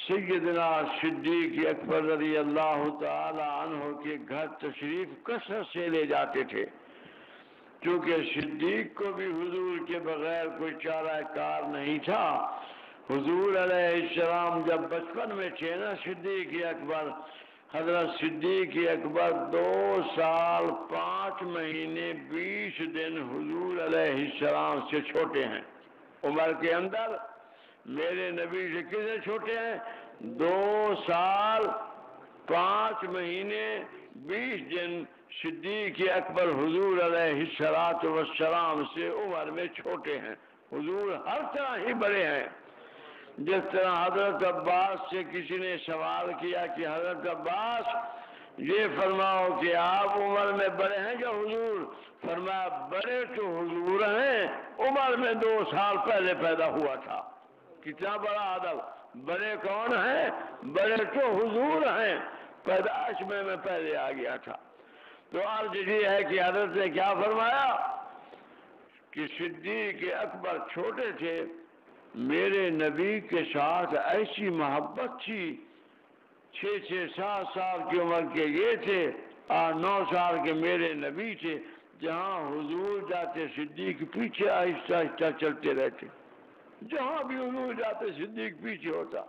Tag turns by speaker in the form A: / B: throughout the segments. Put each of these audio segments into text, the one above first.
A: سیدنا صدیق اکبر رضی اللہ تعالی عنہ کے گھر تشریف کثرت سے لے جاتے تھے، چونکہ صدیق کو بھی حضور کے بغیر کوئی چارہ کار نہیں تھا۔ حضور علیہ السلام جب بچپن میں تھے نا، صدیق اکبر، حضرت صدیق اکبر 2 سال 5 مہینے 20 دن حضور علیہ السلام سے چھوٹے ہیں عمر کے اندر۔ میرے نبی سے کتنے چھوٹے ہیں؟ 2 سال 5 مہینے 20 دن صدیق اکبر حضور علیہ السلام سے عمر میں چھوٹے ہیں۔ حضور ہر طرح ہی بڑے ہیں۔ جس طرح حضرت عباس سے کسی نے سوال کیا کہ حضرت عباس یہ فرماؤ کہ آپ عمر میں بڑے ہیں یا حضور؟ فرمایا بڑے تو حضور ہیں، عمر میں 2 سال پہلے پیدا ہوا تھا۔ کتنا بڑا عدل! بڑے کون ہیں؟ بڑے تو حضور ہیں، پیدائش میں پہلے آ گیا تھا۔ تو عرض یہ ہے کہ حضرت نے کیا فرمایا کہ صدیق اکبر چھوٹے تھے، میرے نبی کے ساتھ ایسی محبت تھی، 6 7 سال کی عمر کے یہ تھے اور 9 سال کے میرے نبی تھے، جہاں حضور جاتے صدیق پیچھے آہستہ آہستہ چلتے رہتے، جہاں بھی حضور جاتے صدیق پیچھے ہوتا۔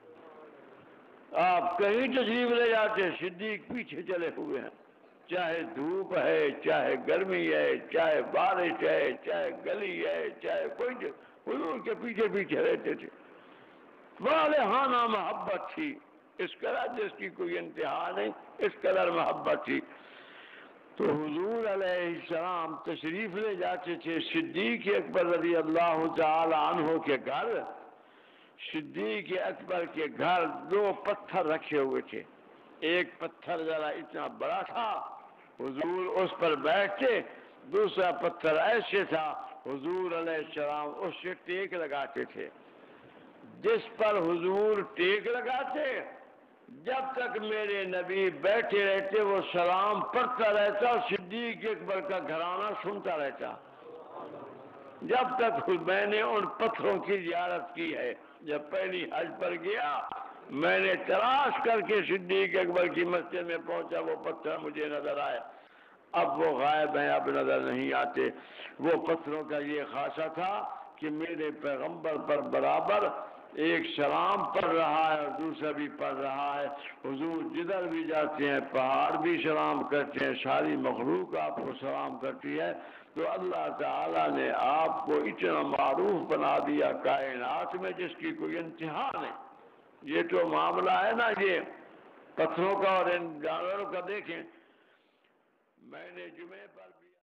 A: آپ کہیں تشریف لے جاتے صدیق پیچھے چلے ہوئے ہیں، چاہے دھوپ ہے، چاہے گرمی ہے، چاہے بارش ہے، چاہے گلی ہے، چاہے کوئی، حضور کے پیچھے پیچھے رہتے تھے۔ والہانہ محبت تھی، اس قدر جس کی کوئی انتہا نہیں، اس قدر محبت تھی۔ تو حضور علیہ السلام تشریف لے جاتے تھے صدیق اکبر رضی اللہ تعالی عنہ کے گھر۔ صدیق اکبر کے گھر 2 پتھر رکھے ہوئے تھے، ایک پتھر ذرا اتنا بڑا تھا، حضور اس پر بیٹھتے، دوسرا پتھر ایسے تھا، حضور علیہ السلام اس سے ٹیک لگاتے تھے۔ جس پر حضور ٹیک لگاتے، جب تک میرے نبی بیٹھے رہتے وہ سلام پڑھتا رہتا، صدیق اکبر کا گھرانہ سنتا رہتا، جب تک میں نے ان پتھروں کی زیارت کی ہے۔ جب پہلی حج پر گیا، میں نے تلاش کر کے صدیق اکبر کی مسجد میں پہنچا، وہ پتھر مجھے نظر آئے، اب وہ غائب ہیں، اب نظر نہیں آتے۔ وہ پتھروں کا یہ خاصہ تھا کہ میرے پیغمبر پر برابر ایک سلام پڑھ رہا ہے اور دوسرا بھی پڑھ رہا ہے۔ حضور جدھر بھی جاتے ہیں پہاڑ بھی سلام کرتے ہیں، ساری مخلوق آپ کو سلام کرتی ہے۔ تو اللہ تعالیٰ نے آپ کو اتنا معروف بنا دیا کائنات میں جس کی کوئی انتہا نہیں۔ یہ تو معاملہ ہے نا یہ پتھروں کا اور ان جانوروں کا، دیکھیں میں نے جمعے پر بھی